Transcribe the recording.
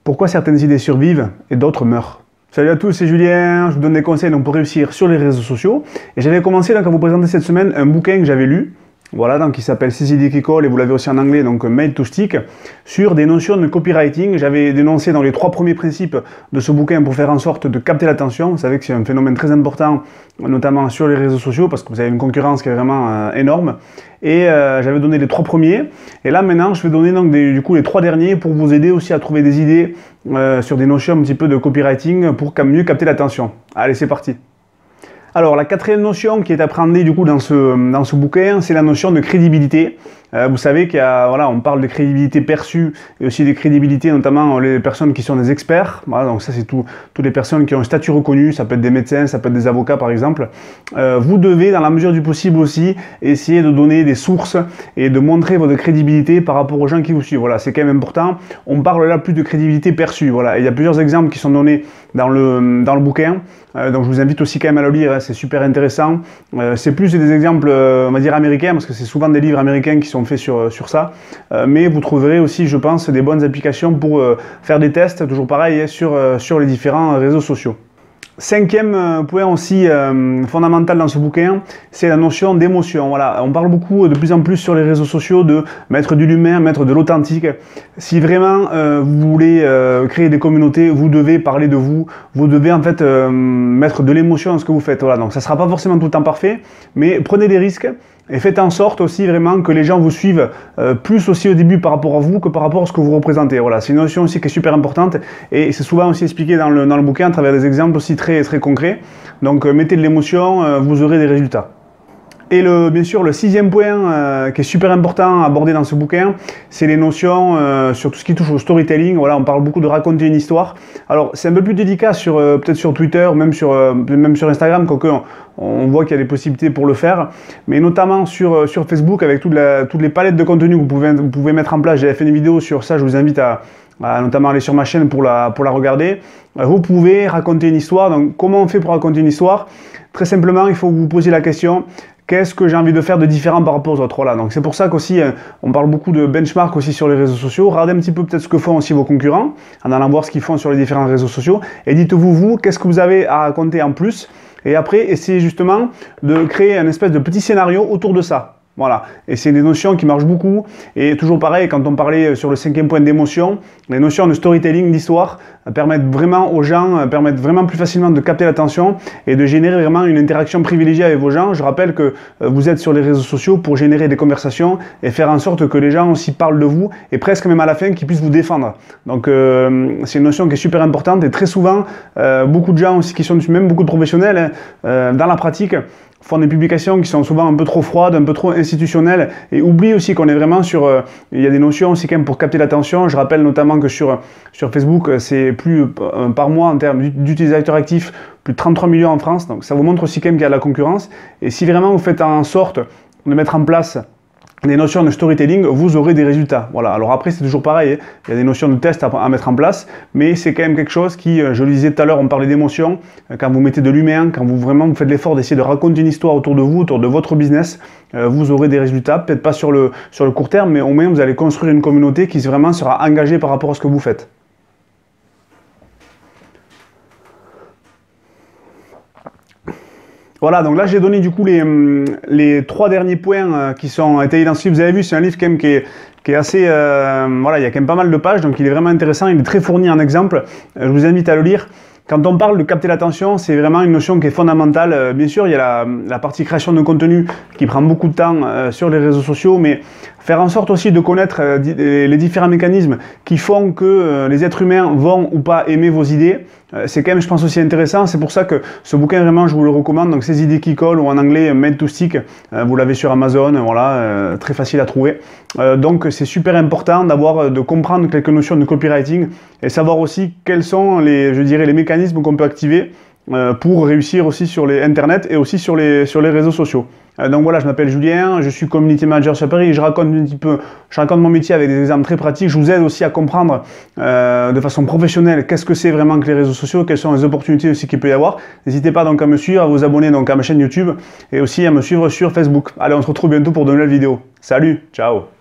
Pourquoi certaines idées survivent et d'autres meurent? Salut à tous, c'est Julien, je vous donne des conseils pour réussir sur les réseaux sociaux. Et j'avais commencé à vous présenter cette semaine un bouquin que j'avais lu, voilà, donc qui s'appelle 6 idées qui collent, et vous l'avez aussi en anglais, donc Made to Stick, sur des notions de copywriting. J'avais dénoncé dans les 3 premiers principes de ce bouquin pour faire en sorte de capter l'attention. Vous savez que c'est un phénomène très important, notamment sur les réseaux sociaux, parce que vous avez une concurrence qui est vraiment énorme. Et j'avais donné les 3 premiers, et là maintenant je vais donner donc du coup les 3 derniers pour vous aider aussi à trouver des idées sur des notions un petit peu de copywriting pour mieux capter l'attention. Allez, c'est parti. Alors la 4e notion qui est appréhendée du coup dans ce bouquin, c'est la notion de crédibilité. Vous savez qu'il y a, voilà, on parle de crédibilité perçue et aussi de crédibilité, notamment les personnes qui sont des experts. Voilà, donc ça c'est toutes les personnes qui ont un statut reconnu, ça peut être des médecins, ça peut être des avocats par exemple. Vous devez, dans la mesure du possible aussi, essayer de donner des sources et de montrer votre crédibilité par rapport aux gens qui vous suivent. Voilà, c'est quand même important. On parle là plus de crédibilité perçue. Voilà, et il y a plusieurs exemples qui sont donnés dans le bouquin. Donc je vous invite aussi quand même à le lire, hein, c'est super intéressant. C'est plus des exemples, on va dire américains, parce que c'est souvent des livres américains qui sont faits sur ça. Mais vous trouverez aussi, je pense, des bonnes applications pour faire des tests, toujours pareil, hein, sur les différents réseaux sociaux. 5e point aussi fondamental dans ce bouquin, c'est la notion d'émotion. Voilà, on parle beaucoup de plus en plus sur les réseaux sociaux de mettre de l'humain, mettre de l'authentique. Si vraiment vous voulez créer des communautés, vous devez parler de vous, vous devez en fait mettre de l'émotion dans ce que vous faites. Voilà, donc ça ne sera pas forcément tout le temps parfait, mais prenez des risques. Et faites en sorte aussi vraiment que les gens vous suivent plus aussi au début par rapport à vous que par rapport à ce que vous représentez. Voilà, c'est une notion aussi qui est super importante et c'est souvent aussi expliqué dans le bouquin à travers des exemples aussi très concrets. Donc mettez de l'émotion, vous aurez des résultats. Et bien sûr, le 6e point qui est super important à aborder dans ce bouquin, c'est les notions sur tout ce qui touche au storytelling. Voilà, on parle beaucoup de raconter une histoire. Alors, c'est un peu plus délicat peut-être sur Twitter, même sur Instagram, quoique on voit qu'il y a des possibilités pour le faire. Mais notamment sur Facebook, avec toutes les palettes de contenu que vous pouvez mettre en place. J'avais fait une vidéo sur ça, je vous invite à notamment aller sur ma chaîne pour la regarder. Vous pouvez raconter une histoire. Donc, comment on fait pour raconter une histoire? Très simplement, il faut vous poser la question: qu'est-ce que j'ai envie de faire de différent par rapport aux autres? Voilà, donc c'est pour ça qu'aussi on parle beaucoup de benchmark aussi sur les réseaux sociaux. Regardez un petit peu peut-être ce que font aussi vos concurrents en allant voir ce qu'ils font sur les différents réseaux sociaux et dites-vous, qu'est-ce que vous avez à raconter en plus? Et après, essayez justement de créer un espèce de petit scénario autour de ça. Voilà, et c'est des notions qui marchent beaucoup, et toujours pareil, quand on parlait sur le 5e point d'émotion, les notions de storytelling, d'histoire, permettent vraiment aux gens, permettent vraiment plus facilement de capter l'attention et de générer vraiment une interaction privilégiée avec vos gens. Je rappelle que vous êtes sur les réseaux sociaux pour générer des conversations et faire en sorte que les gens aussi parlent de vous, et presque même à la fin qu'ils puissent vous défendre. Donc c'est une notion qui est super importante, et très souvent, beaucoup de gens aussi qui sont même beaucoup de professionnels dans la pratique, font des publications qui sont souvent un peu trop froides, un peu trop institutionnelles, et oublient aussi qu'on est vraiment il y a des notions aussi quand même pour capter l'attention. Je rappelle notamment que sur Facebook, c'est plus par mois en termes d'utilisateurs actifs, plus de 33 millions en France, donc ça vous montre aussi quand même qu'il y a de la concurrence. Et si vraiment vous faites en sorte de mettre en place des notions de storytelling, vous aurez des résultats. Voilà. Alors après, c'est toujours pareil, hein. Il y a des notions de test à mettre en place, mais c'est quand même quelque chose qui, je le disais tout à l'heure, on parlait d'émotion. Quand vous mettez de l'humain, quand vous faites l'effort d'essayer de raconter une histoire autour de vous, autour de votre business, vous aurez des résultats. Peut-être pas sur le court terme, mais au moins vous allez construire une communauté qui vraiment sera engagée par rapport à ce que vous faites. Voilà, donc là j'ai donné du coup les 3 derniers points qui sont été identifiés. Vous avez vu, c'est un livre quand même qui est assez... voilà, il y a quand même pas mal de pages, donc il est vraiment intéressant, il est très fourni en exemples. Je vous invite à le lire. Quand on parle de capter l'attention, c'est vraiment une notion qui est fondamentale. Bien sûr, il y a la partie création de contenu qui prend beaucoup de temps sur les réseaux sociaux, mais faire en sorte aussi de connaître les différents mécanismes qui font que les êtres humains vont ou pas aimer vos idées, c'est quand même, je pense, aussi intéressant. C'est pour ça que ce bouquin, vraiment, je vous le recommande. Donc, 6 idées qui collent, ou en anglais, Made to Stick. Vous l'avez sur Amazon, voilà, très facile à trouver. Donc, c'est super important de comprendre quelques notions de copywriting et savoir aussi quels sont je dirais, les mécanismes qu'on peut activer pour réussir aussi sur les Internet et aussi sur les réseaux sociaux. Donc voilà, je m'appelle Julien, je suis community manager sur Paris, je raconte mon métier avec des exemples très pratiques. Je vous aide aussi à comprendre de façon professionnelle qu'est-ce que c'est vraiment que les réseaux sociaux, quelles sont les opportunités aussi qu'il peut y avoir. N'hésitez pas donc à me suivre, à vous abonner donc à ma chaîne YouTube et aussi à me suivre sur Facebook. Allez, on se retrouve bientôt pour de nouvelles vidéos. Salut, ciao!